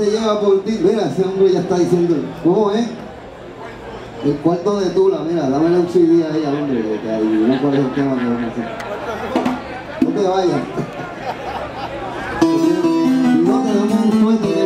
te lleva por ti. Mira, ese hombre ya está diciendo, ¿cómo es? El cuarto de Tula, mira, dámele un CD a ella, hombre, que adivina cuál es el tema que vamos a hacer. No te vayas. Si no, te damos un suéter.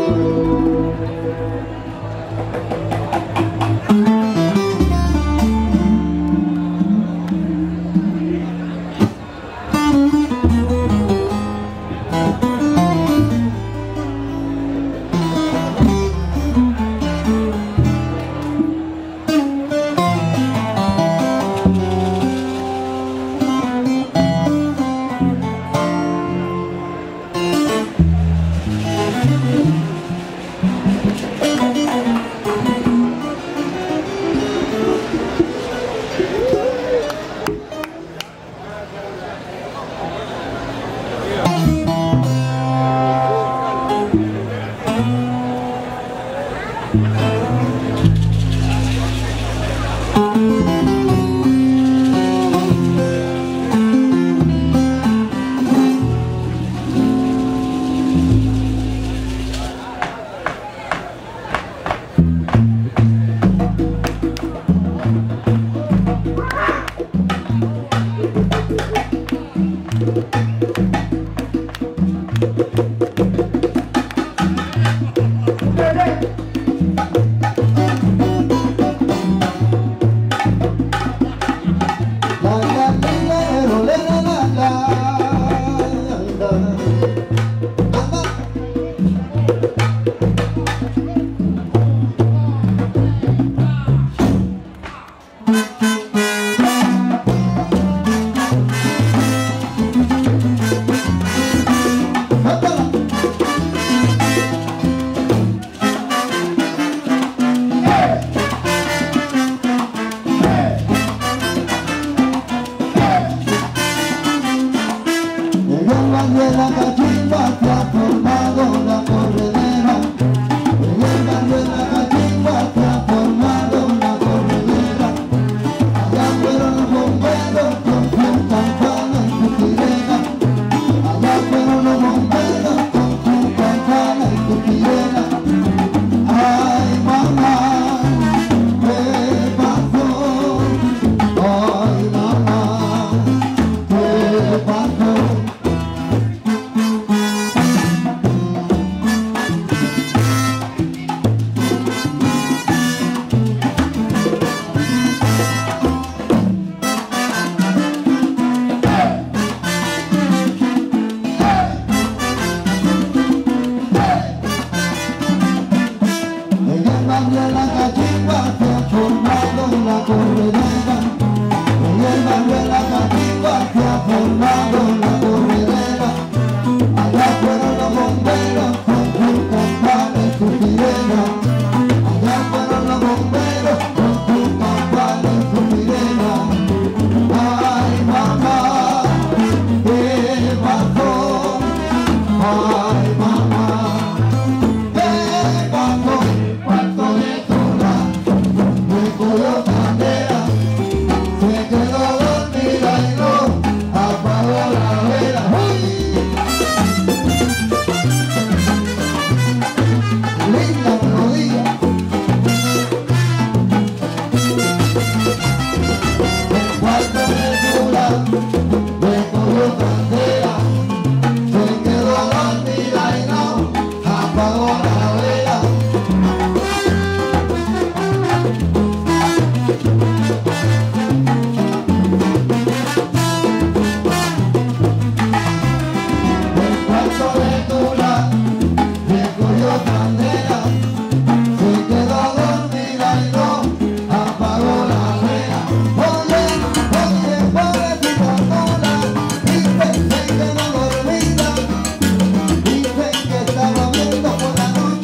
Dicen que estaba viendo por la noche.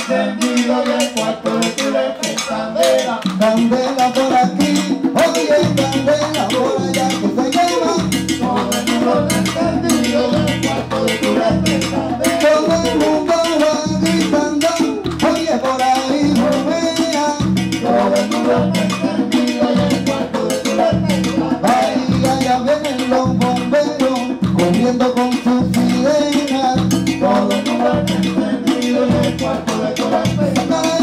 encendido y el cuarto de Tula es candela. Candela por aquí, oye, candela por allá que se quema. Todo el mundo encendido y el cuarto de Tula es candela. Todo el mundo va gritando, oye, por ahí rumea. Todo el mundo encendido y el cuarto de Tula es candela. Ahí allá vienen los bomberos, corriendo con sus sirenas. Todo el mundo encendido y el cuarto de Tula es candela.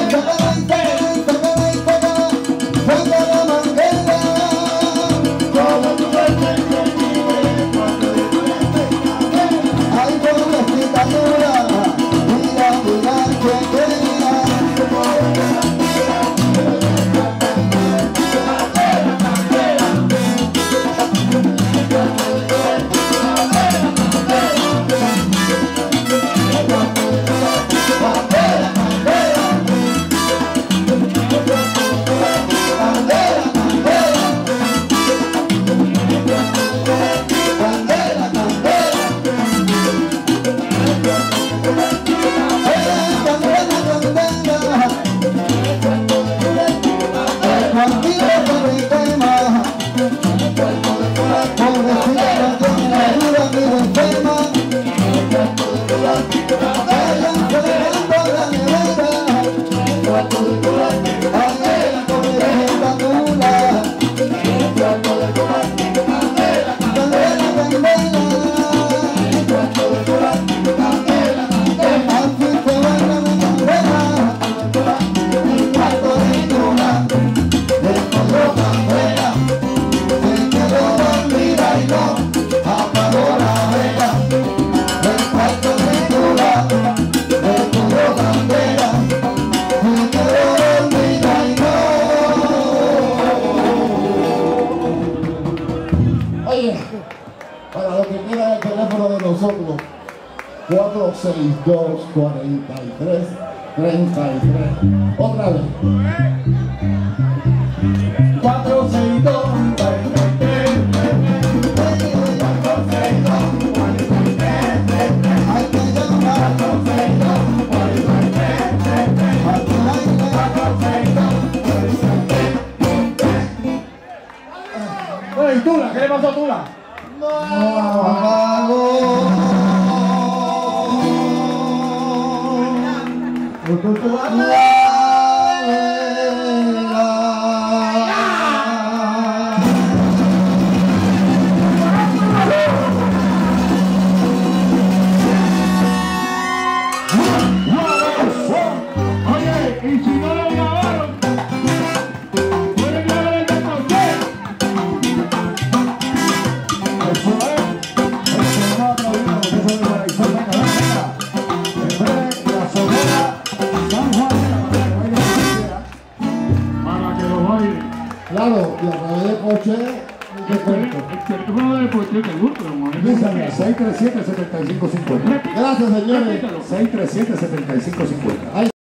Para lo que queda el teléfono de nosotros, 462-43-33. Otra vez. 462-43. Oye, ¿y Tula? ¿Qué le pasó a Tula? Oye, y si no lo grabaron, pueden grabar el de usted. Eso es. Claro, y a través de coche, ¿qué cuento? El teléfono de Poche te gusta, hermano. 637-7550. Gracias, señores. 637-7550.